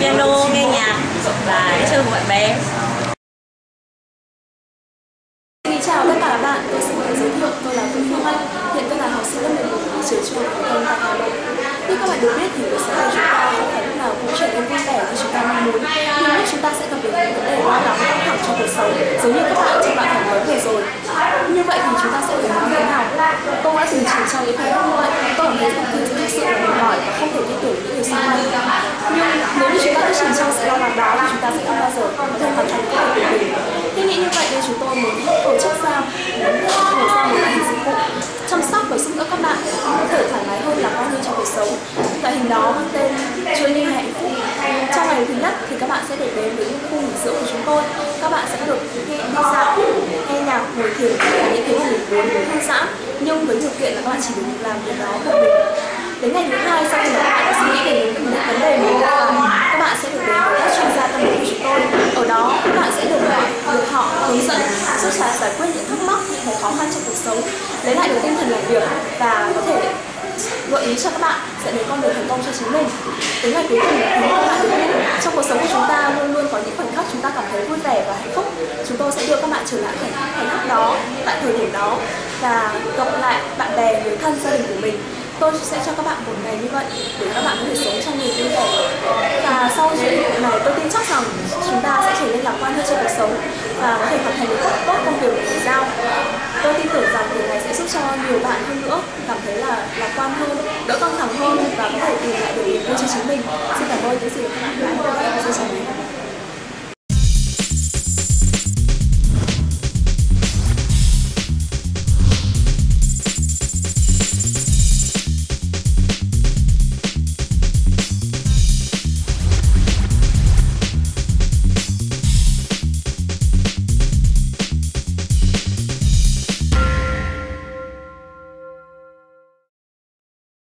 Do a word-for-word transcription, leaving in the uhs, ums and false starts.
piano, nghe nhạc và đi chơi cùng bạn bè. Xin chào tất cả các bạn, tôi xin tự giới thiệu, tôi là Phương Phương Anh, hiện tôi là học sinh lớp mười một của trường Trung học phổ thông tại Hà Nội. Như các bạn được biết thì cuộc sống của chúng ta không phải lúc nào cũng trở nên vui vẻ như chúng ta mong muốn, nhưng lúc chúng ta sẽ gặp được những vấn đề lo lắng căng thẳng trong cuộc sống, giống như các bạn trong đoạn phỏng vấn vừa rồi. Như vậy thì chúng ta sẽ ứng phó thế nào? Tôi đã từng trải trong những khoảnh khắc như vậy, tôi cảm thấy thông tin thực sự là mệt mỏi và không thể tin tưởng những người xung quanh. Nhưng nếu như chúng ta cứ chìm trong sự lo lắng đó thì chúng ta sẽ không bao giờ có thể hoàn thành công việc của mình. Khi nghĩ như vậy nên chúng tôi muốn tổ chức ra mở ra một loại hình dịch vụ chăm sóc và giúp đỡ các bạn có thể thoải mái hơn, lạc quan hơn trong cuộc sống. Loại hình đó mang tên Journey hạnh phúc. Trong ngày thứ nhất thì các bạn sẽ được đến với những khu nghỉ dưỡng của chúng tôi. Các bạn sẽ được đi dạo, nghe nhạc, ngồi thiền và những cái gì muốn thư giãn, nhưng với điều kiện là các bạn chỉ được làm việc đó một mình. Đến ngày thứ hai, sau khi mà các bạn đã suy nghĩ về những vấn đề mình gặp phải, các bạn sẽ được đến với các chuyên gia tâm lý của chúng tôi. Ở đó các bạn sẽ được được họ hướng dẫn giúp giải giải quyết những thắc mắc, những cái khó khăn trong cuộc sống, lấy lại được tinh thần làm việc và có thể gợi ý cho các bạn dẫn đến con đường thành công cho chính mình. Đến ngày cuối cùng thì các bạn biết trong cuộc sống của chúng ta luôn luôn có những khoảnh khắc chúng ta cảm thấy vui vẻ và hạnh phúc. Chúng tôi sẽ đưa các bạn trở lại khoảnh khắc khoảnh khắc đó tại thời điểm đó và gặp lại bạn bè, người thân, gia đình của mình. Tôi sẽ cho các bạn một ngày như vậy để các bạn có thể sống trong niềm vui vẻ. Và sau chuyến đi này tôi tin chắc rằng chúng ta sẽ trở nên lạc quan hơn trong cuộc sống và có thể hoàn thành được tốt công việc của mình giao. Tôi tin tưởng rằng điều này sẽ giúp cho nhiều bạn hơn nữa cảm thấy là lạc quan hơn, đỡ căng thẳng hơn và có thể tìm lại được niềm vui cho chính mình. Xin cảm ơn những gì đã